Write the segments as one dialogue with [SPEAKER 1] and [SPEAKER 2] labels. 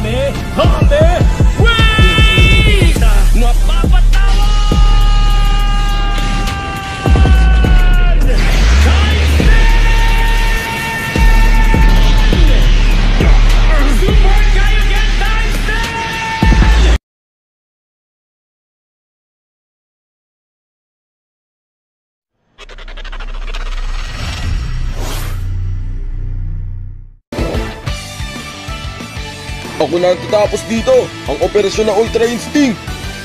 [SPEAKER 1] Wait! Mapapatawan! Super Kaioken Times 10!
[SPEAKER 2] Ako na ang tatapos dito, ang operasyon ng Ultra Instinct!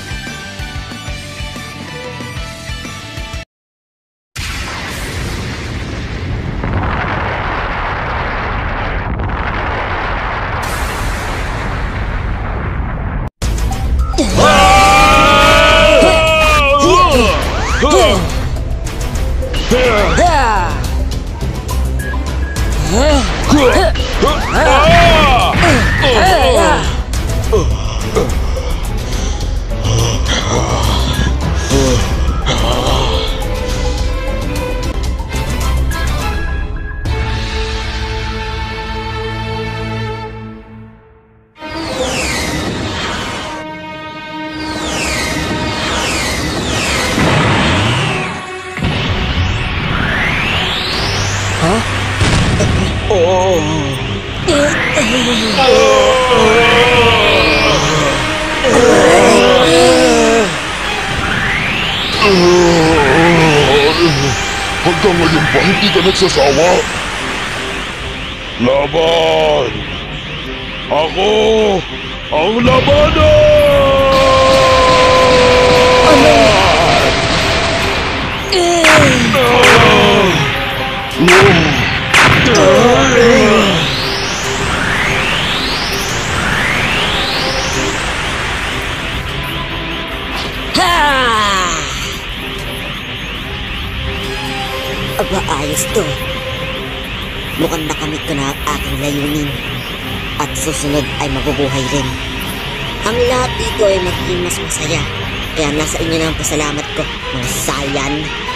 [SPEAKER 3] Hanggang ngayon ba hindi ka nagsasawa? Laban! Ako ang
[SPEAKER 4] Aba, ayos to. Mukhang nakamit ko na ang aking layunin. At susunod ay mabubuhay rin. Ang lahat dito ay magiging mas masaya. Kaya nasa inyo na ang pasalamat ko, mga Saiyan.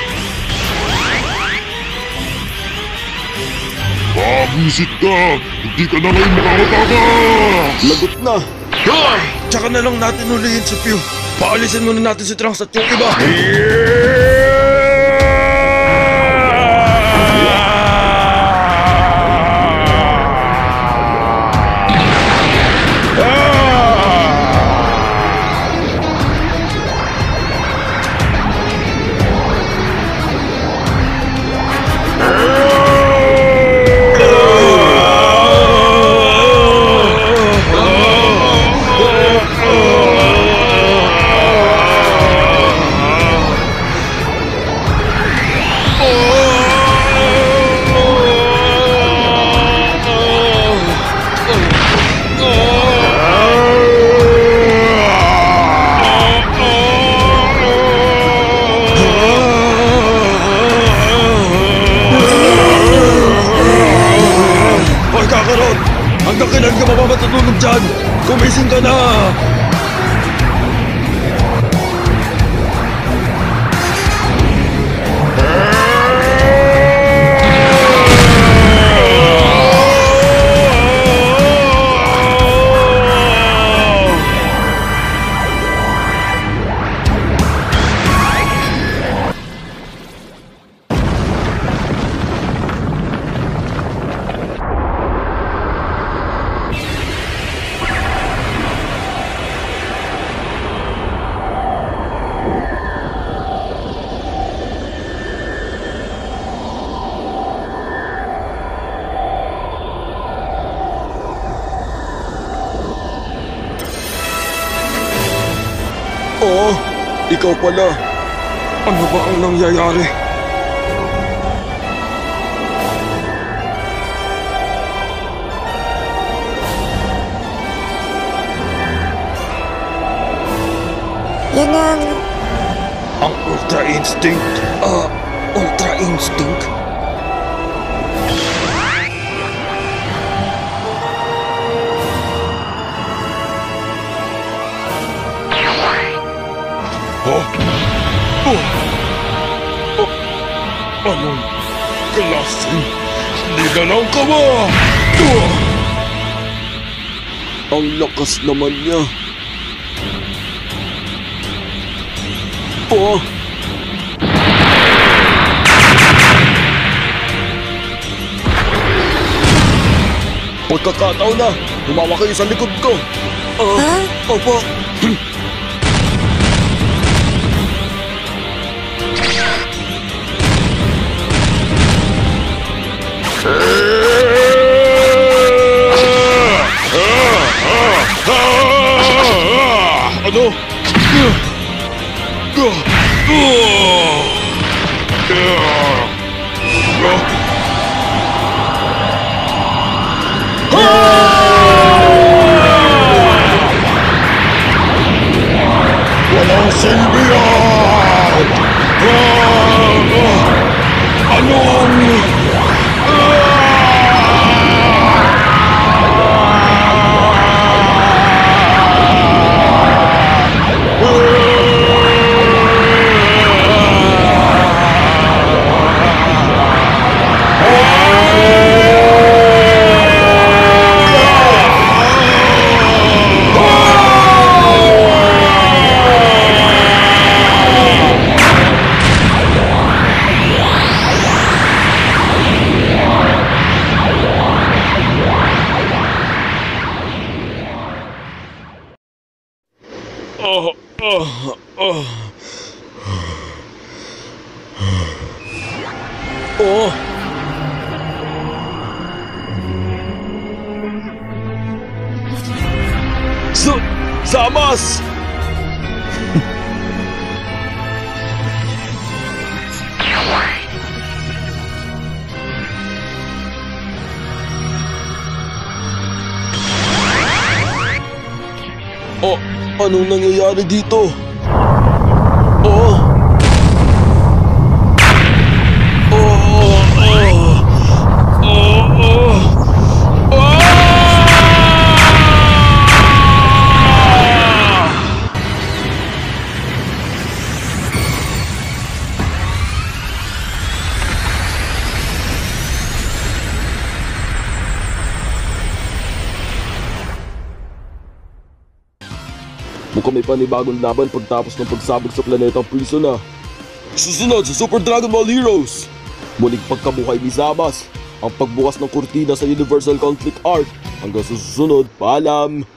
[SPEAKER 3] Visit ka! Hindi ka na ngayon makakatakas!
[SPEAKER 2] Lagot na! Tsaka na lang natin hulihin si Pew. Paalisin muna natin si Trunks at yung iba. Hanggang kailan ka mapamatutulog dyan? Kumising ka na! Oo, ikaw pala. Ano ba ang nangyayari?
[SPEAKER 4] Yan ang...
[SPEAKER 2] Ang Ultra Instinct? Ultra Instinct?
[SPEAKER 3] Anong klaseng ligaw ka ba?
[SPEAKER 2] Ang lakas naman niya. Oh! Pagkakataon na, humawa kayo sa likod ko. Opo.
[SPEAKER 3] Ano? Walang silbi yan! Anong...
[SPEAKER 2] Oh! Samas! Oh, anong nangyayari dito? Oh! Mukhang may panibagong laban pagtapos ng pagsabog sa planetang Prison na. Susunod sa Super Dragon Ball Heroes! Muling pagkabuhay ni Zamasu, ang pagbukas ng kurtina sa Universal Conflict Arc. Hanggang sa susunod, paalam!